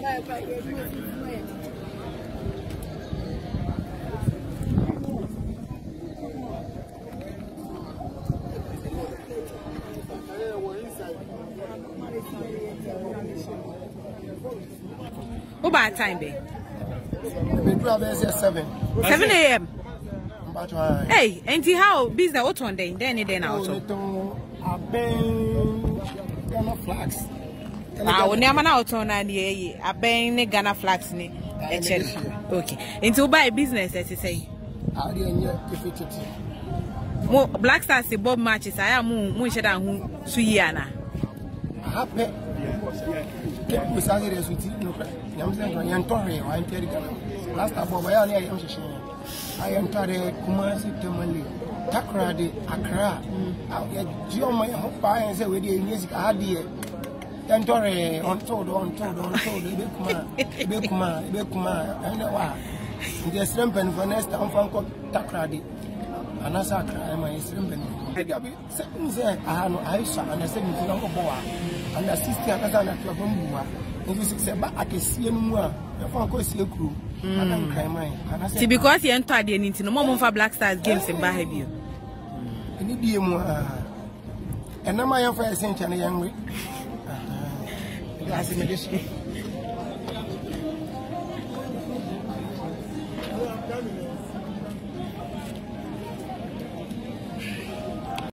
What about time, babe? 7 a.m. Hey, and how business what one day? Then also. I've been Ghana flags. Ah, we never know to na ni. I've been Ghana flags ni. Okay. Into buy business as you say. I didn't Mo Black Stars the Bob matches. I am mo sheda hu suyiana. Happy. We sang it as we did. No, I'm saying I'm talking. I'm telling you. Last time, I am telling Kumasi Tamale, Takradi, Accra. Geo, my papa, and say, with the music, I had the Tantore on told, Bekuma, I know why. There's Rampen for next time from Takradi. And I saw my Rampen. I had no Aisha and I said, and the sister and I said, I can see more. See, because you entered the into no more for Black Stars games in Bahabio. And now I am for a century young